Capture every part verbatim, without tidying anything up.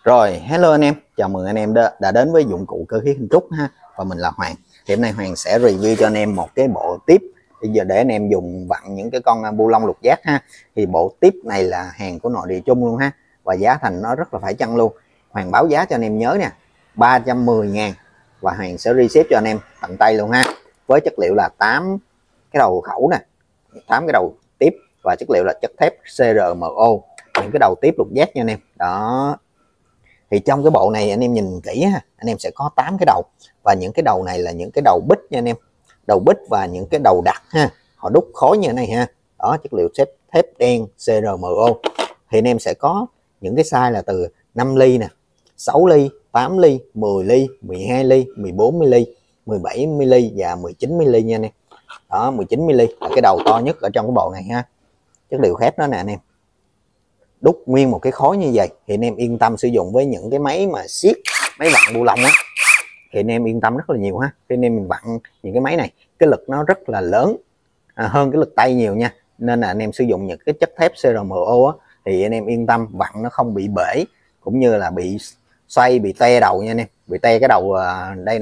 Rồi, hello anh em, chào mừng anh em đã, đã đến với dụng cụ cơ khí Hình Trúc ha. Và mình là Hoàng. Thì hôm nay Hoàng sẽ review cho anh em một cái bộ tiếp bây giờ để anh em dùng vặn những cái con bu lông lục giác ha. Thì bộ tiếp này là hàng của nội địa chung luôn ha. Và giá thành nó rất là phải chăng luôn. Hoàng báo giá cho anh em nhớ nè, ba trăm mười ngàn. Và Hoàng sẽ reset cho anh em tận tay luôn ha. Với chất liệu là tám cái đầu khẩu nè, tám cái đầu tiếp và chất liệu là chất thép xê rờ em o. Những cái đầu tiếp lục giác nha anh em. Đó. Thì trong cái bộ này anh em nhìn kỹ ha, anh em sẽ có tám cái đầu, và những cái đầu này là những cái đầu bích nha anh em, đầu bích và những cái đầu đặc ha, họ đúc khối như thế này ha. Đó, chất liệu thép thép đen xê rờ em o. Thì anh em sẽ có những cái size là từ năm ly nè, sáu ly, tám ly, mười ly, mười hai ly, mười bốn mi li mét, mười bảy mi li mét và mười chín mi li mét nha anh em. Đó, mười chín mi li mét là cái đầu to nhất ở trong cái bộ này ha. Chất liệu thép đó nè anh em, đúc nguyên một cái khối như vậy thì anh em yên tâm sử dụng với những cái máy mà siết, máy vặn bu lông á, thì anh em yên tâm rất là nhiều ha. Khi anh em mình vặn những cái máy này, cái lực nó rất là lớn, à, hơn cái lực tay nhiều nha, nên là anh em sử dụng những cái chất thép xê rờ em o á, thì anh em yên tâm vặn nó không bị bể cũng như là bị xoay, bị te đầu nha anh em, bị te cái đầu đây nè,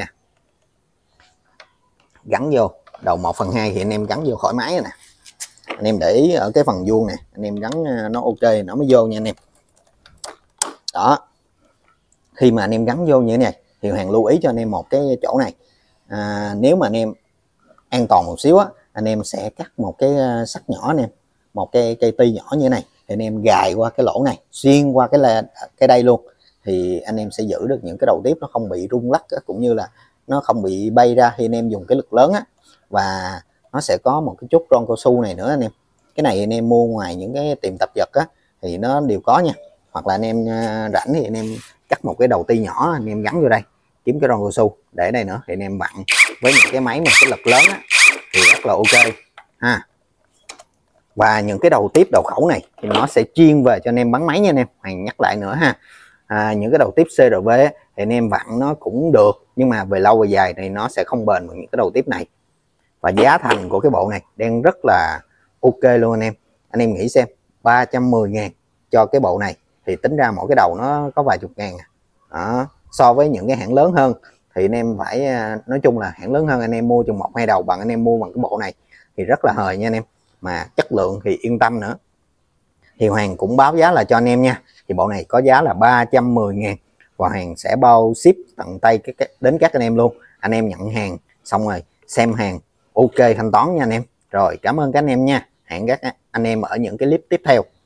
gắn vô đầu một phần hai thì anh em gắn vô khỏi máy rồi nè. Anh em để ý ở cái phần vuông này, anh em gắn nó ok nó mới vô nha anh em. Đó, khi mà anh em gắn vô như thế này thì Hoàng lưu ý cho anh em một cái chỗ này, à, nếu mà anh em an toàn một xíu á, anh em sẽ cắt một cái sắt nhỏ anh em, một cái cây ti nhỏ như thế này, thì anh em gài qua cái lỗ này, xuyên qua cái là cái đây luôn, thì anh em sẽ giữ được những cái đầu tiếp nó không bị rung lắc á, cũng như là nó không bị bay ra khi anh em dùng cái lực lớn á. Và nó sẽ có một cái chút ron cao su này nữa anh em, cái này anh em mua ngoài những cái tiệm tạp vật á thì nó đều có nha, hoặc là anh em rảnh thì anh em cắt một cái đầu ti nhỏ anh em gắn vô đây, kiếm cái ron cao su để đây nữa, thì anh em vặn với những cái máy mà cái lực lớn á thì rất là ok ha. Và những cái đầu tiếp đầu khẩu này thì nó sẽ chuyên về cho anh em bắn máy nha anh em. Hoàng nhắc lại nữa ha, à, những cái đầu tiếp xê rờ vê thì anh em vặn nó cũng được, nhưng mà về lâu về dài thì nó sẽ không bền bằng những cái đầu tiếp này. Và giá thành của cái bộ này đang rất là ok luôn anh em. Anh em nghĩ xem, ba trăm mười ngàn cho cái bộ này thì tính ra mỗi cái đầu nó có vài chục ngàn. Đó. So với những cái hãng lớn hơn thì anh em phải, nói chung là hãng lớn hơn anh em mua chừng một hai đầu bằng anh em mua bằng cái bộ này thì rất là hời nha anh em. Mà chất lượng thì yên tâm nữa. Thì Hoàng cũng báo giá là cho anh em nha. Thì bộ này có giá là ba trăm mười ngàn và Hoàng sẽ bao ship tận tay cái, cái, đến các anh em luôn. Anh em nhận hàng xong rồi xem hàng ok thanh toán nha anh em. Rồi, cảm ơn các anh em nha. Hẹn các anh em ở những cái clip tiếp theo.